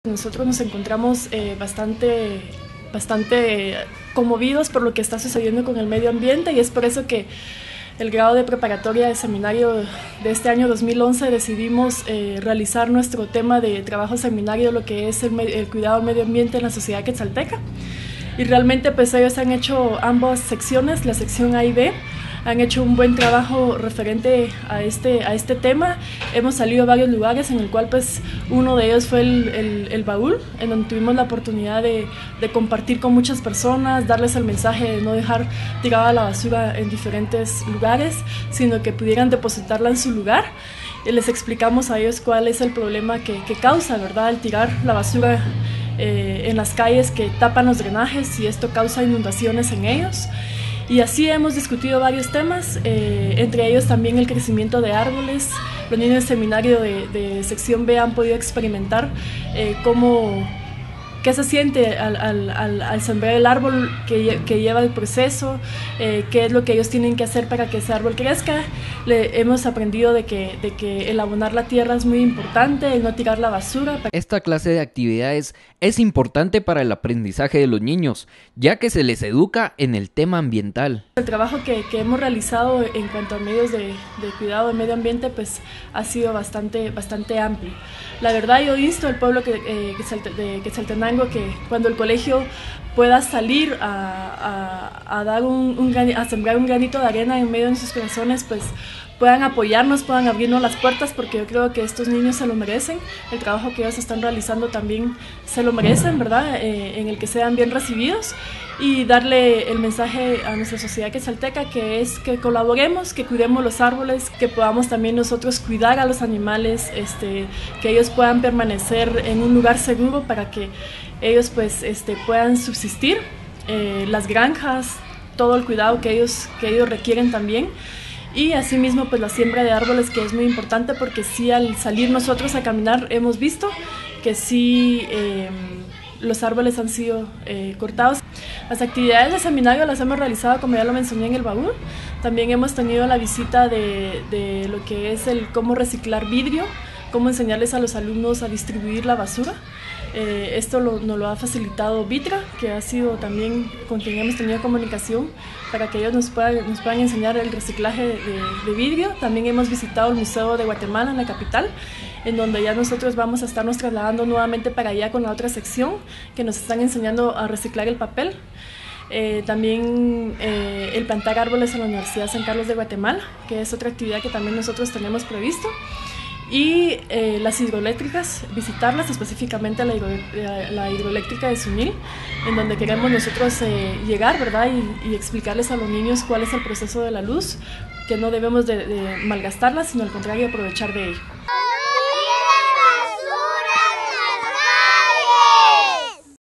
Nosotros nos encontramos bastante conmovidos por lo que está sucediendo con el medio ambiente, y es por eso que el grado de preparatoria de seminario de este año 2011 decidimos realizar nuestro tema de trabajo seminario, lo que es el cuidado del medio ambiente en la sociedad quetzalteca. Y realmente pues ellos han hecho ambas secciones, la sección A y B, han hecho un buen trabajo referente a este tema. Hemos salido a varios lugares, en el cual pues uno de ellos fue el baúl, en donde tuvimos la oportunidad de compartir con muchas personas, darles el mensaje de no dejar tirada la basura en diferentes lugares, sino que pudieran depositarla en su lugar. Y les explicamos a ellos cuál es el problema que causa, ¿verdad?, el tirar la basura en las calles, que tapan los drenajes, y esto causa inundaciones en ellos. Y así hemos discutido varios temas, entre ellos también el crecimiento de árboles. Los niños del seminario de sección B han podido experimentar qué se siente al sembrar el árbol, que lleva el proceso, qué es lo que ellos tienen que hacer para que ese árbol crezca. Hemos aprendido de que el abonar la tierra es muy importante, el no tirar la basura. Esta clase de actividades es importante para el aprendizaje de los niños, ya que se les educa en el tema ambiental. El trabajo que hemos realizado en cuanto a medios de cuidado del medio ambiente pues ha sido bastante amplio. La verdad, yo insto al pueblo de Quetzaltenango que cuando el colegio pueda salir a sembrar un granito de arena en medio de sus corazones, pues puedan apoyarnos, puedan abrirnos las puertas, porque yo creo que estos niños se lo merecen. El trabajo que ellos están realizando también se lo merecen, ¿verdad?, en el que sean bien recibidos, y darle el mensaje a nuestra sociedad quetzalteca, que es que colaboremos, que cuidemos los árboles, que podamos también nosotros cuidar a los animales, que ellos puedan permanecer en un lugar seguro para que ellos pues puedan subsistir, las granjas, todo el cuidado que ellos requieren también. Y asimismo pues la siembra de árboles, que es muy importante, porque sí, al salir nosotros a caminar hemos visto que sí los árboles han sido cortados. Las actividades de seminario las hemos realizado, como ya lo mencioné, en el baúl. También hemos tenido la visita de lo que es el cómo reciclar vidrio, cómo enseñarles a los alumnos a distribuir la basura. Esto nos lo ha facilitado Vitra, que ha sido también con quien hemos tenido comunicación, para que ellos nos puedan enseñar el reciclaje de vidrio. También hemos visitado el Museo de Guatemala en la capital, en donde ya nosotros vamos a estarnos trasladando nuevamente para allá con la otra sección, que nos están enseñando a reciclar el papel. También el plantar árboles en la Universidad San Carlos de Guatemala, que es otra actividad que también nosotros tenemos previsto. Y las hidroeléctricas, visitarlas, específicamente la hidroeléctrica de Sunil, en donde queremos nosotros llegar, ¿verdad?, y explicarles a los niños cuál es el proceso de la luz, que no debemos de malgastarla, sino al contrario, aprovechar de ello.